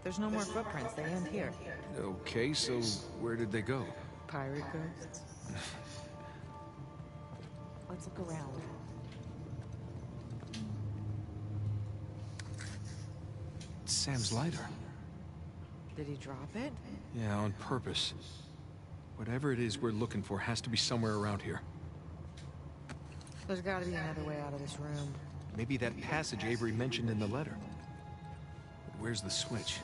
There's no more footprints. They end here. Okay, so where did they go? Pirate ghosts. Let's look around. It's Sam's lighter. Did he drop it? Yeah, on purpose. Whatever it is we're looking for has to be somewhere around here. There's gotta be another way out of this room. Maybe that passage Avery mentioned in the letter. But where's the switch?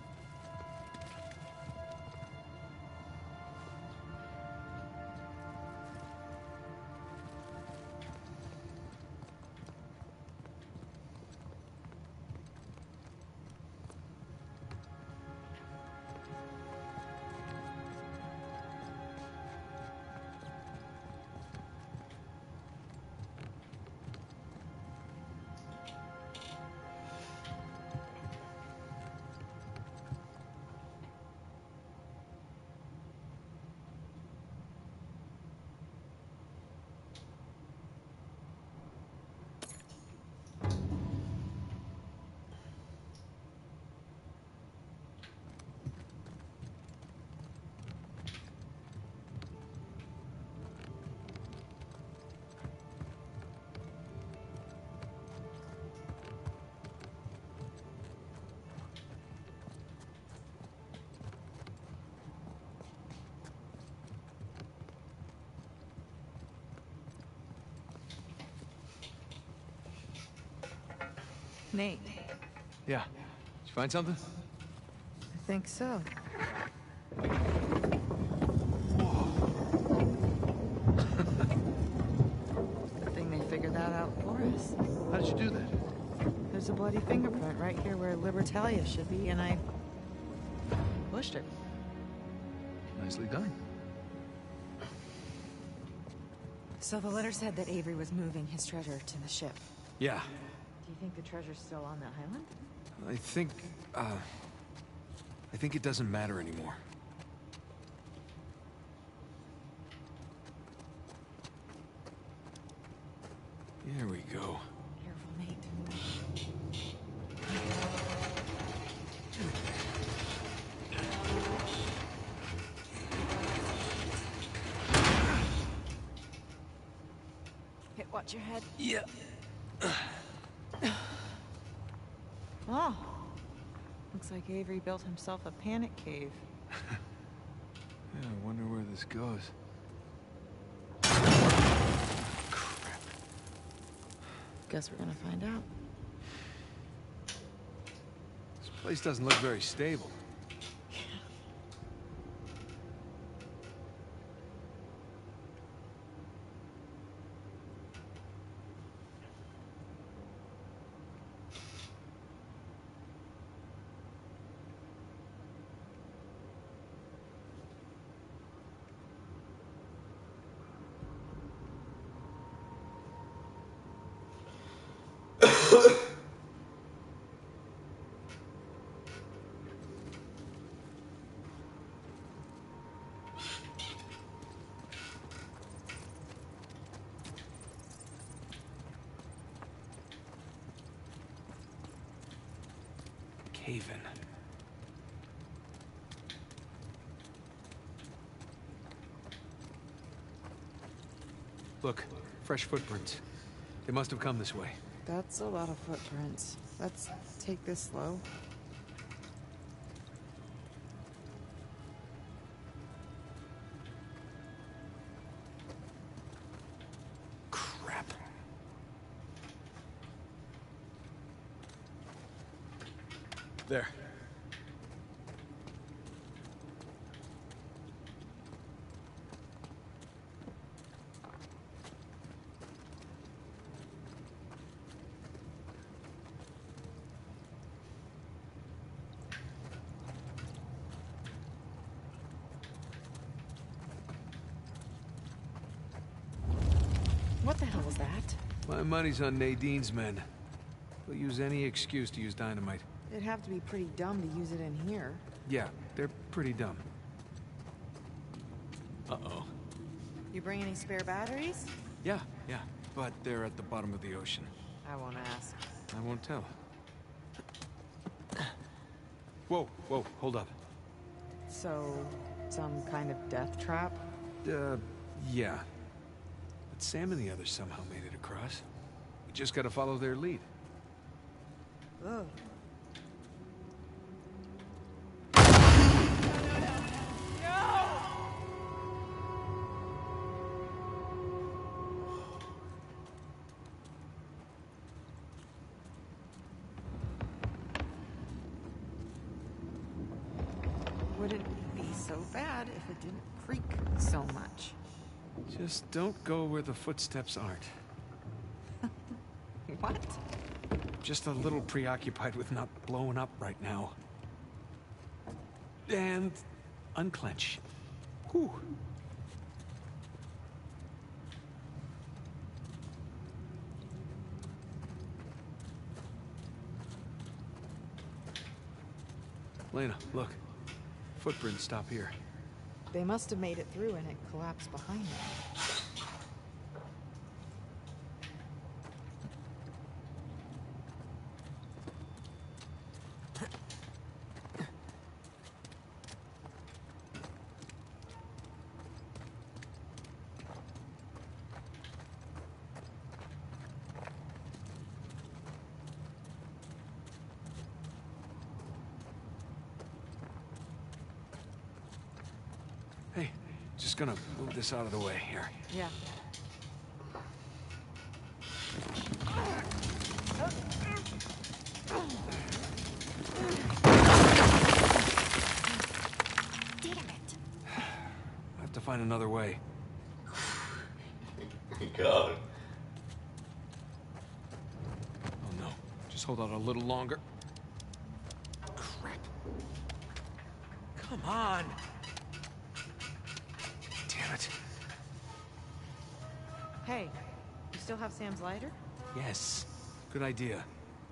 Nate. Yeah. Did you find something? I think so. Good thing they figured that out for us. How did you do that? There's a bloody fingerprint right here where Libertalia should be, and I pushed it. Nicely done. So the letter said that Avery was moving his treasure to the ship. Yeah. Do you think the treasure's still on that island? I think it doesn't matter anymore. Here we go. Careful, Nate. Hey, watch your head. Yeah. Oh. Looks like Avery built himself a panic cave. Yeah, I wonder where this goes. Crap. Guess we're gonna find out. This place doesn't look very stable. Cave-in. Look, fresh footprints. They must have come this way. That's a lot of footprints. Let's take this slow. Crap. There. What the hell was that? My money's on Nadine's men. They'll use any excuse to use dynamite. They'd have to be pretty dumb to use it in here. Yeah, they're pretty dumb. Uh-oh. You bring any spare batteries? Yeah, but they're at the bottom of the ocean. I won't ask. I won't tell. Whoa, whoa, hold up. So, some kind of death trap? Yeah. But Sam and the others somehow made it across. We just gotta follow their lead. Ugh. Wouldn't be so bad if it didn't creak so much. Just don't go where the footsteps aren't. What? Just a little preoccupied with not blowing up right now. And unclench. Whew. Lena, look. Footprints stop here. They must have made it through and it collapsed behind them. Hey, just gonna move this out of the way here. Yeah. Damn it. I have to find another way. God. Oh no. Just hold out a little longer. Crap. Come on. Damn it. Hey, you still have Sam's lighter? Yes. Good idea.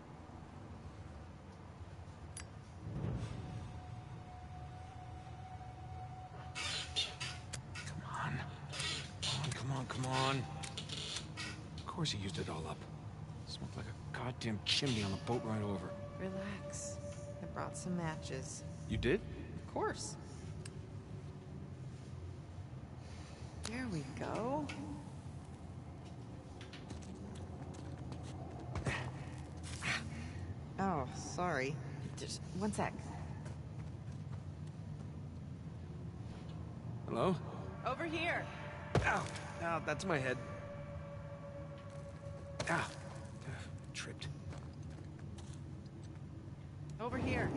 Come on. Come on, come on. Of course he used it all up. Smoked like a goddamn chimney on the boat right over. Relax. I brought some matches. You did? Of course. There we go. Oh, sorry. Just one sec. Hello? Over here. Ow! Ow, that's my head. Ah! Tripped. Over here.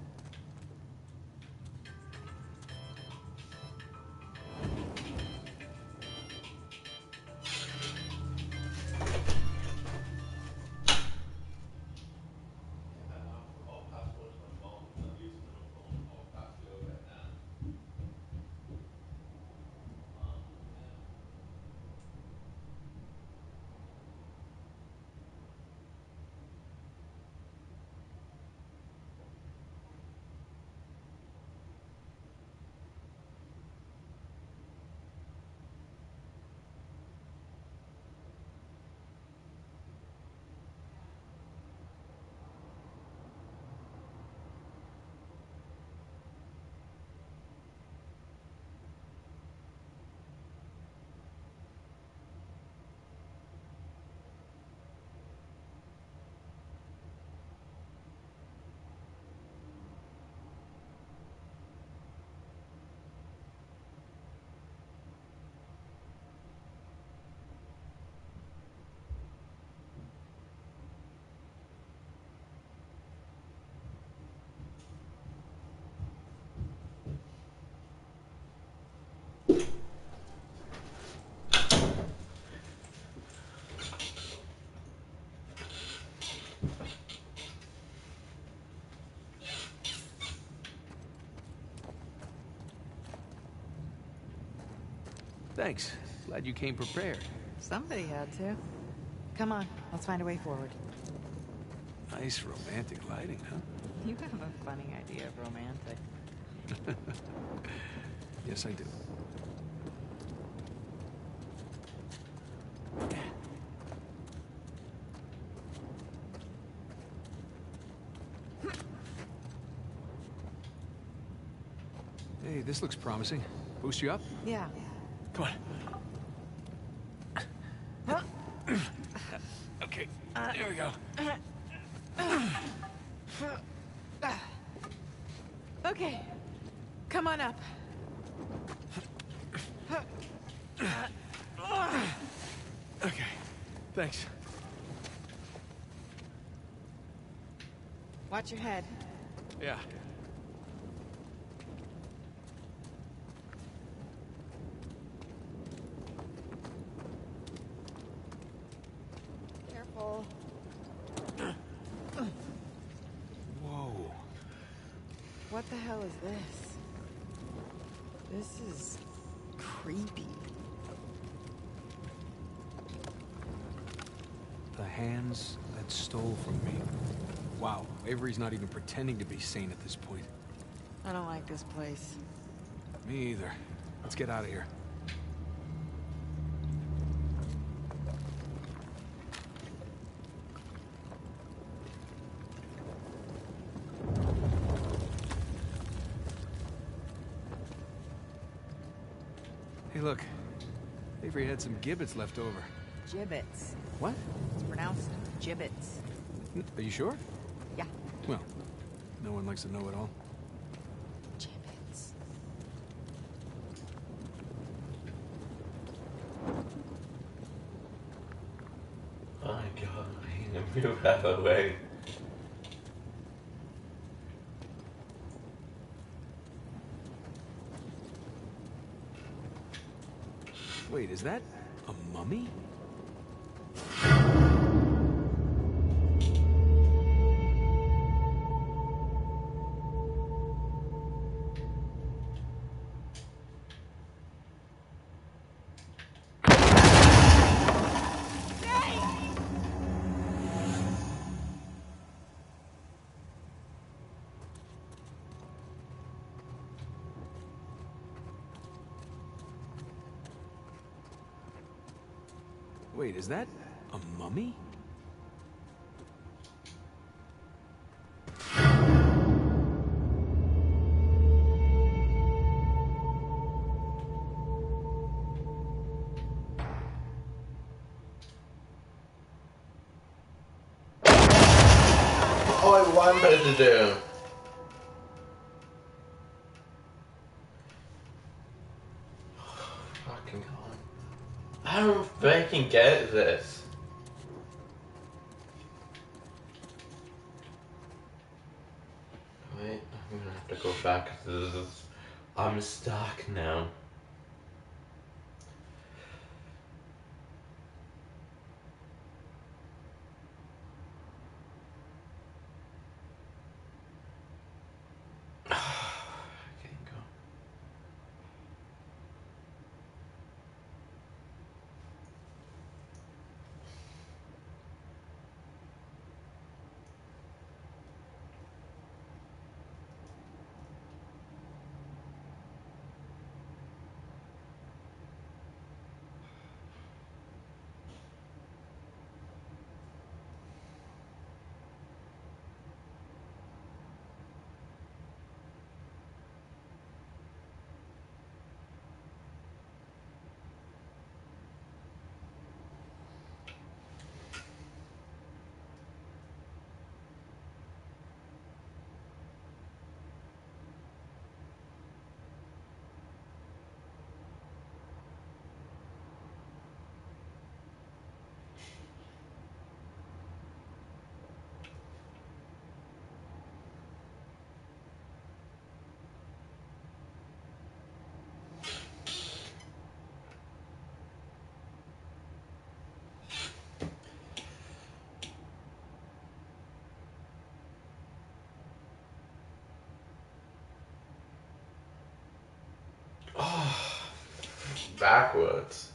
Thanks. Glad you came prepared. Somebody had to. Come on, let's find a way forward. Nice romantic lighting, huh? You have a funny idea of romantic. Yes, I do. this looks promising. Boost you up? Yeah. Come on. Okay, there we go. Okay. Come on up. Okay, thanks. Watch your head. Yeah. Careful. Whoa. What the hell is this? This is creepy. The hands that stole from me. Wow, Avery's not even pretending to be sane at this point. I don't like this place. Me either. Let's get out of here. Hey, look. Avery had some gibbets left over. Gibbets. What? It's pronounced gibbets. Are you sure? Yeah. Well, no one likes to know it all. Gibbets. Oh my god, I need to move out of the way. Wait, is that a mummy? Wait, is that a mummy? Oh, I wanted to do. Fucking god. I don't fucking get this. Wait, I'm gonna have to go back to this. I'm stuck now. I can't go. Oh, backwards.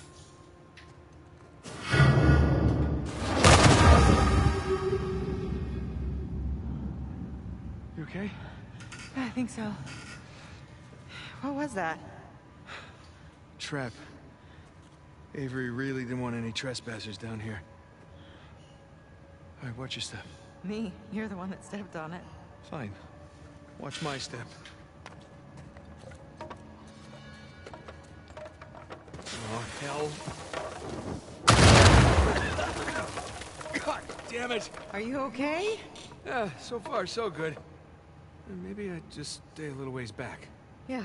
You okay? I think so. What was that? Trap. Avery really didn't want any trespassers down here. All right, watch your step. Me. You're the one that stepped on it. Fine. Watch my step. hell? God damn it! Are you okay? Yeah, so far so good. Maybe I just stay a little ways back. Yeah.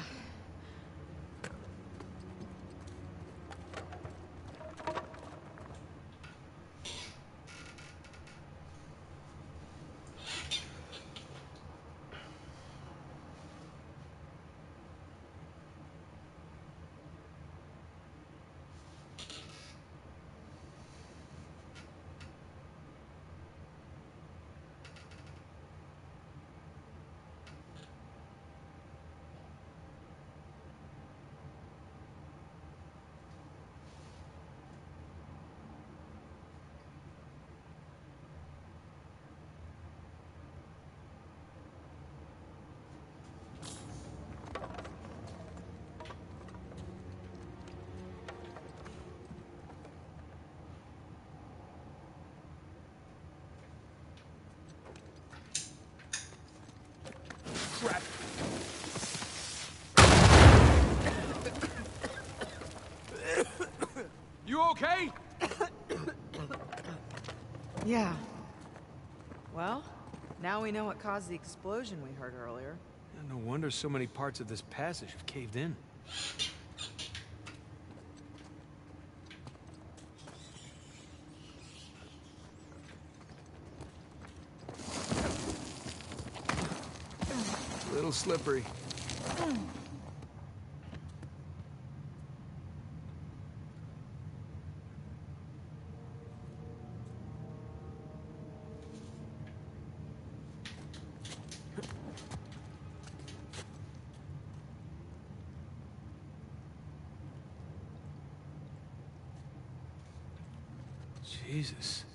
Crap! You okay? Yeah. Well, now we know what caused the explosion we heard earlier. No wonder so many parts of this passage have caved in. A little slippery. Jesus.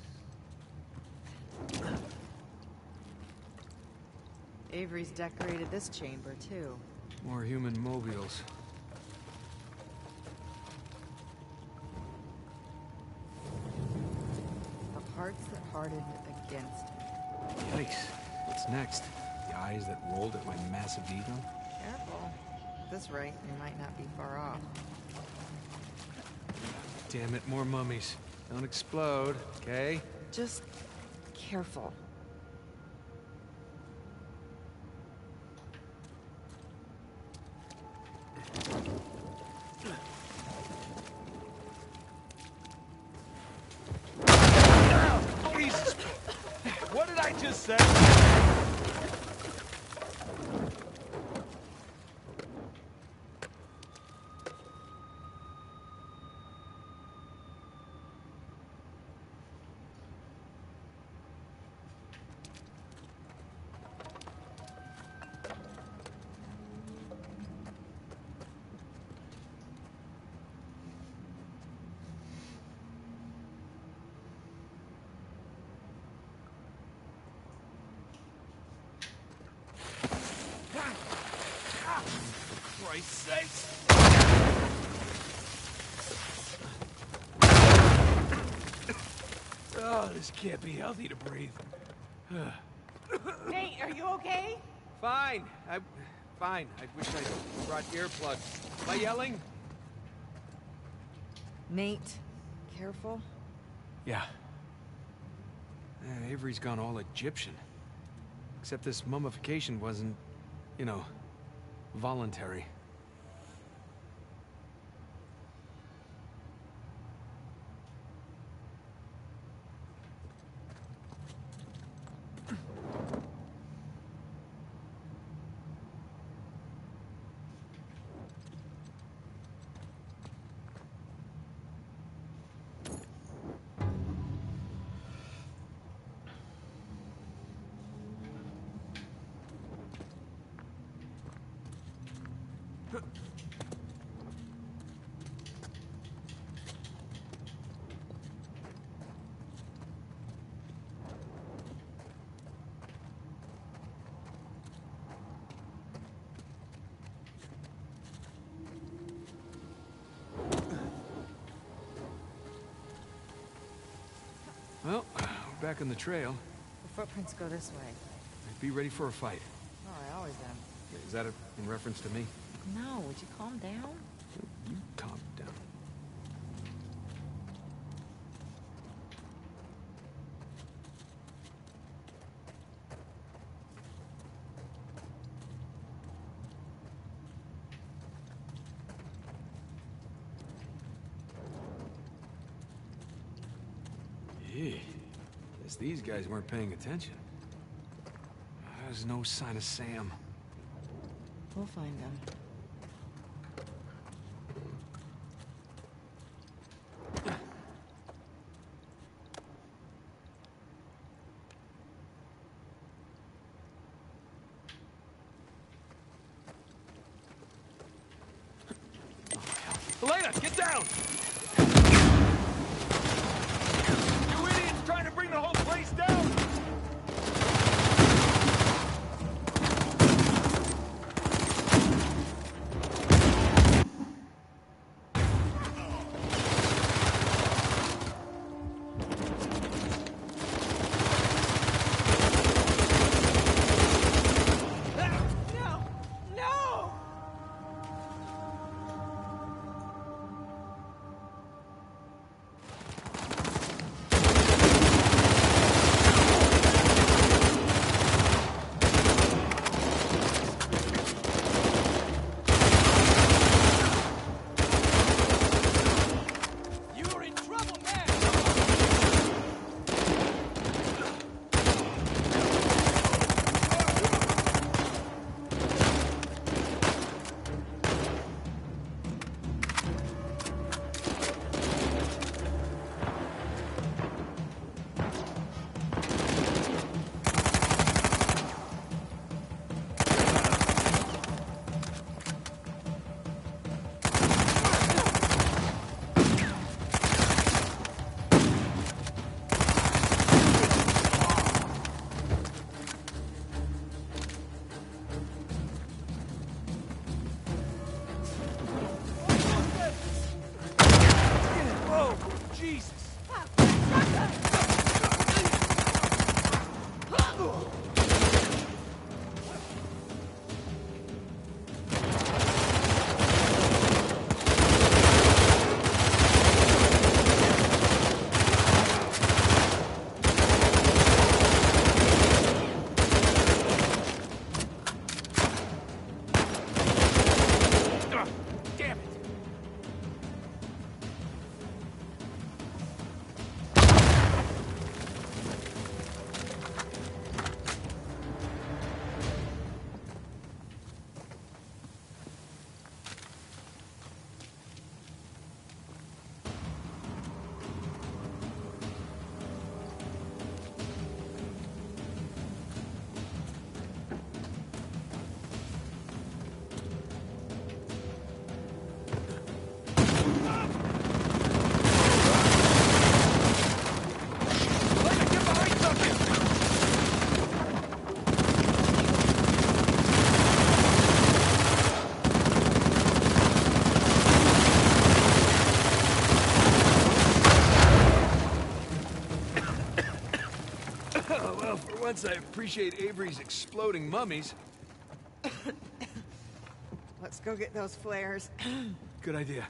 Avery's decorated this chamber, too. More human mobiles. The hearts that hardened against me. Yikes. What's next? The eyes that rolled at my massive ego? Careful. At this rate, we might not be far off. Damn it, more mummies. Don't explode, okay? Just careful. Jesus! What did I just say? Christ's sakes! Oh, this can't be healthy to breathe. Nate, are you okay? Fine. Fine. I wish I brought earplugs. Am I yelling? Nate, careful. Yeah. Avery's gone all Egyptian. Except this mummification wasn't, you know, voluntary. Well, we're back on the trail. The footprints go this way. Be ready for a fight. Oh, I always am. Is that in reference to me? No, would you calm down? You calm down. Gee, guess these guys weren't paying attention. There's no sign of Sam. We'll find them. Elena, get down! You idiots trying to bring the whole place down! No! No! You're in trouble now! Whoa, Jesus! Damn it! Elena, get behind something! Well, for once I appreciate Avery's exploding mummies. Let's go get those flares. Good idea.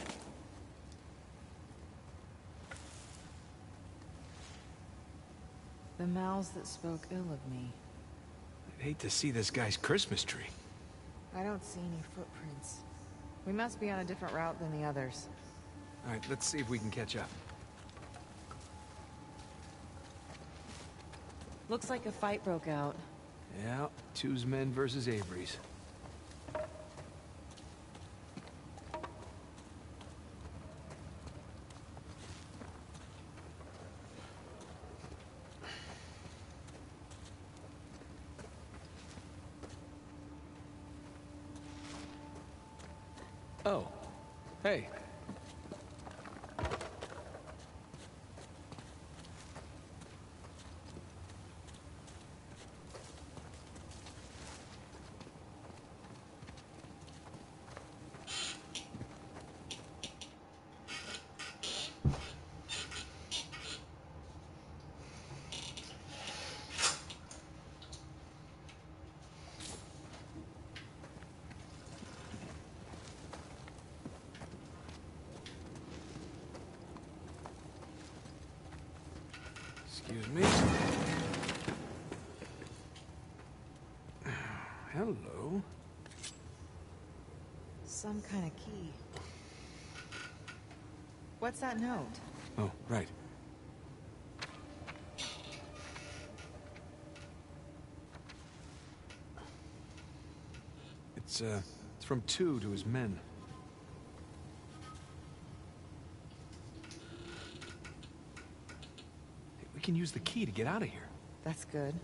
The mouths that spoke ill of me. I'd hate to see this guy's Christmas tree. I don't see any footprints. We must be on a different route than the others. All right, let's see if we can catch up. Looks like a fight broke out. Yeah, two's men versus Avery's. Oh, hey. Excuse me. Hello. Some kind of key. What's that note? Oh, right. It's from two to his men. Hey, we can use the key to get out of here. That's good.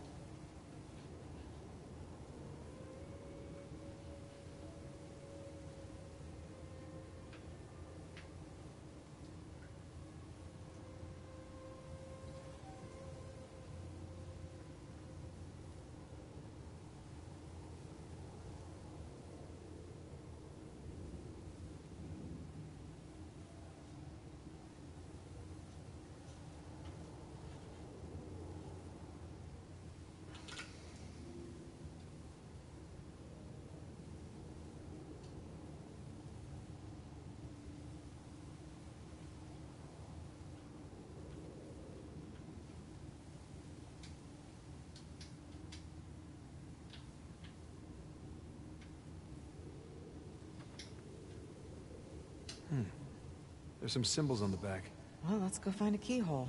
There's some symbols on the back. Well, let's go find a keyhole.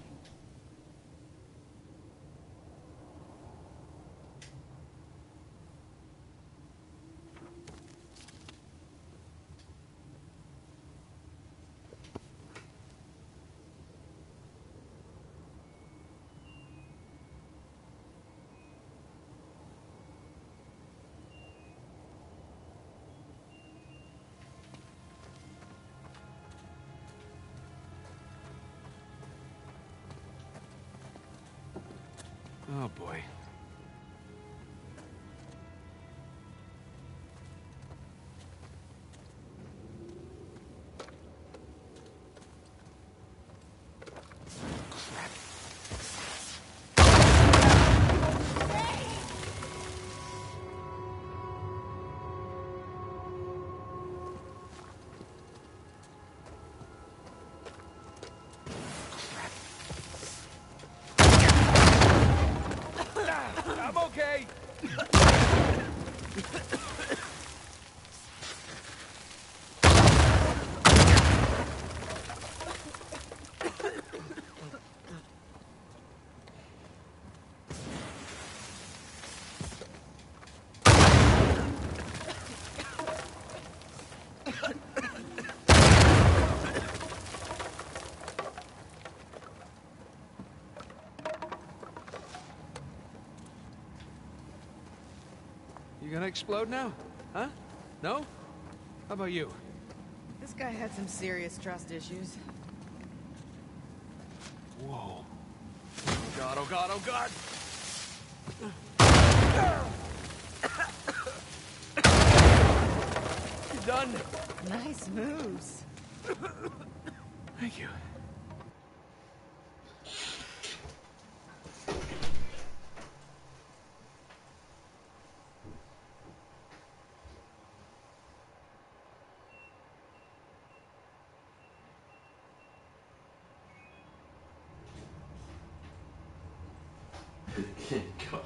Oh, boy. I'm okay. You gonna explode now? Huh? No? How about you? This guy had some serious trust issues. Whoa. Oh god, oh god, oh god! You done? Nice moves. Thank you. King Kong.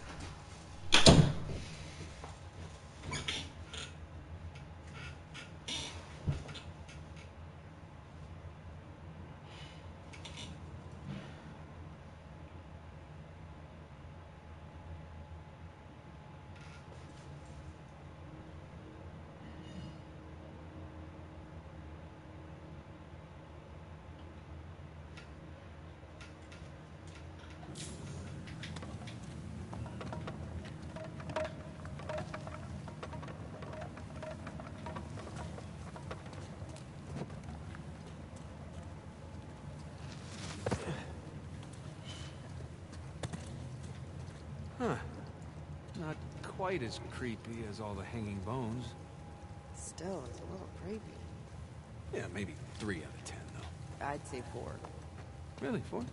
Huh. Not quite as creepy as all the hanging bones. Still, it's a little creepy. Yeah, maybe 3 out of 10, though. I'd say 4. Really, 4?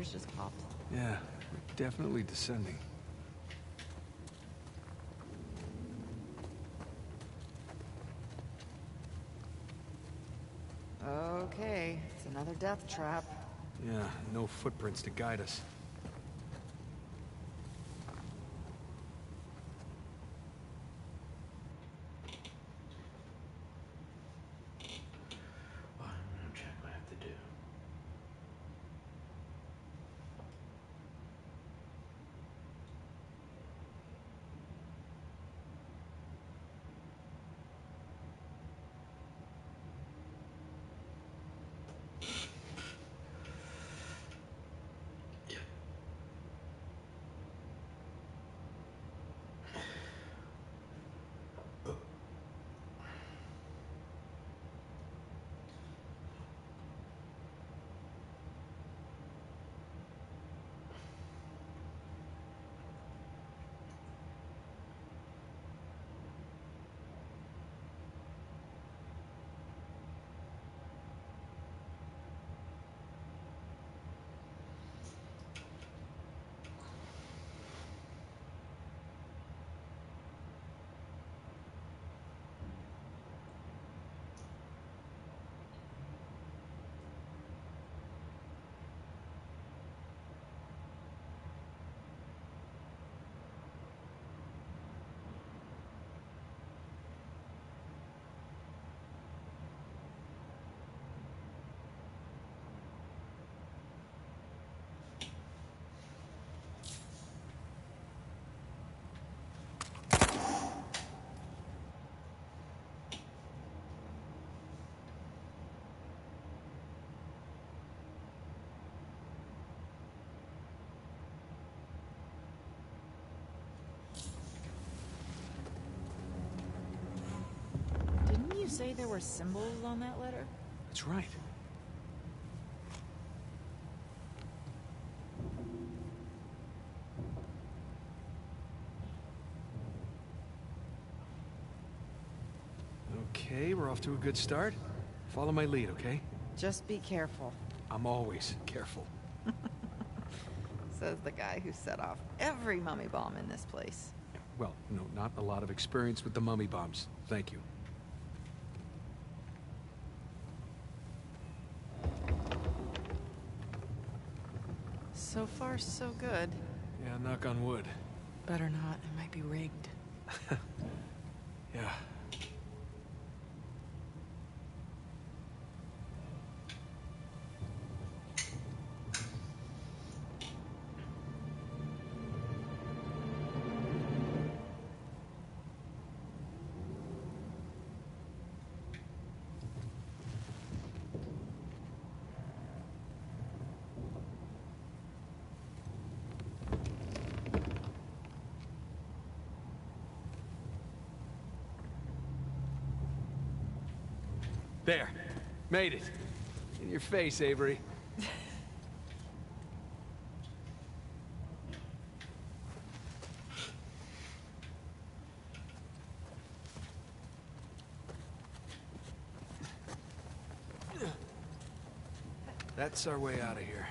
gears just popped. Yeah, we're definitely descending. Okay, it's another death trap. Yeah, no footprints to guide us. I'm gonna check what I have to do. Didn't you say there were symbols on that letter? That's right. Okay, we're off to a good start. Follow my lead, okay? Just be careful, I'm always careful. says the guy who set off every mummy bomb in this place. Well, no, not a lot of experience with the mummy bombs. Thank you. So far, so good. Yeah, knock on wood. Better not, it might be rigged. Yeah. There. Made it. In your face, Avery. That's our way out of here.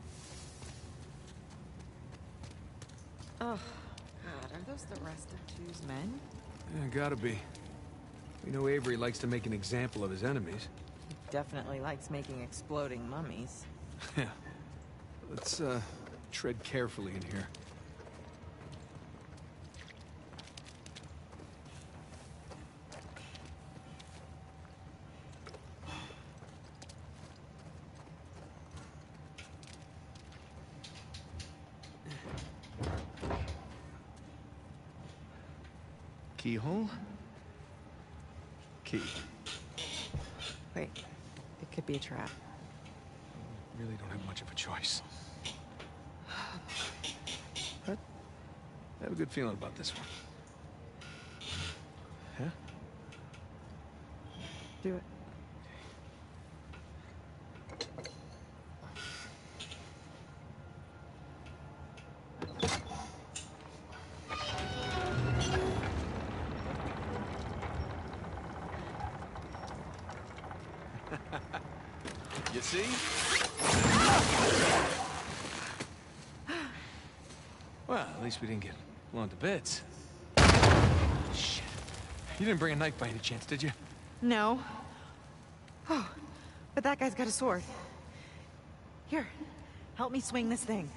Oh, God, are those the rest of Two's men? Yeah, gotta be. We know Avery likes to make an example of his enemies. He definitely likes making exploding mummies. Yeah. Let's, tread carefully in here. Keyhole? Key. Wait, it could be a trap. Really don't have much of a choice. But I have a good feeling about this one. Yeah? Do it. You see? Well, at least we didn't get blown to bits. Shit. You didn't bring a knife by any chance, did you? No. Oh, but that guy's got a sword. Here, help me swing this thing.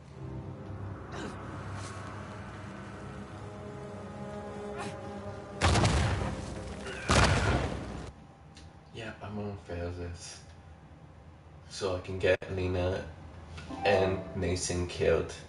Yeah, I'm gonna fail this. So I can get Lena and Mason killed.